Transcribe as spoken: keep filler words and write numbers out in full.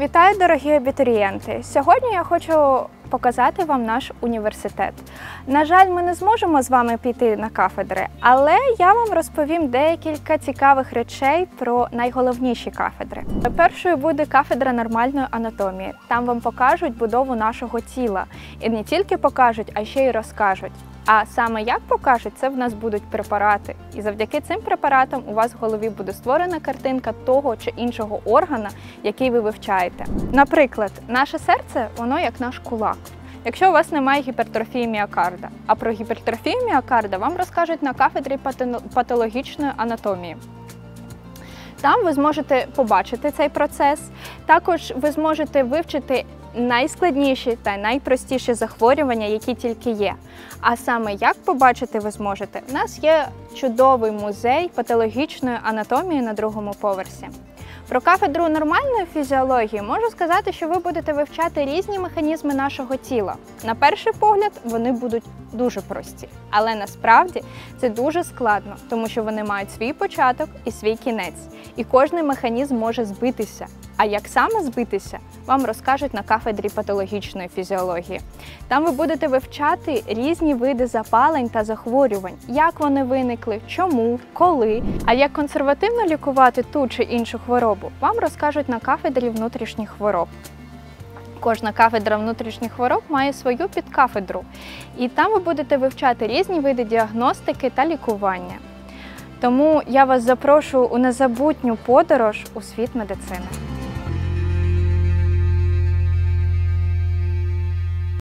Вітаю, дорогі абітурієнти! Сьогодні я хочу показати вам наш університет. На жаль, ми не зможемо з вами піти на кафедри, але я вам розповім декілька цікавих речей про найголовніші кафедри. Першою буде кафедра нормальної анатомії. Там вам покажуть будову нашого тіла. І не тільки покажуть, а ще й розкажуть. А саме як покажуть, це в нас будуть препарати. І завдяки цим препаратам у вас в голові буде створена картинка того чи іншого органа, який ви вивчаєте. Наприклад, наше серце, воно як наш кулак. Якщо у вас немає гіпертрофії міокарда, а про гіпертрофію міокарда вам розкажуть на кафедрі патологічної анатомії. Там ви зможете побачити цей процес, також ви зможете вивчити найскладніші та найпростіші захворювання, які тільки є. А саме як побачити ви зможете? У нас є чудовий музей патологічної анатомії на другому поверсі. Про кафедру нормальної фізіології можу сказати, що ви будете вивчати різні механізми нашого тіла. На перший погляд вони будуть дуже прості, але насправді це дуже складно, тому що вони мають свій початок і свій кінець. І кожний механізм може збитися. А як саме збитися, вам розкажуть на кафедрі патологічної фізіології. Там ви будете вивчати різні види запалень та захворювань, як вони виникли, чому, коли. А як консервативно лікувати ту чи іншу хворобу, вам розкажуть на кафедрі внутрішніх хвороб. Кожна кафедра внутрішніх хвороб має свою підкафедру. І там ви будете вивчати різні види діагностики та лікування. Тому я вас запрошую у незабутню подорож у світ медицини.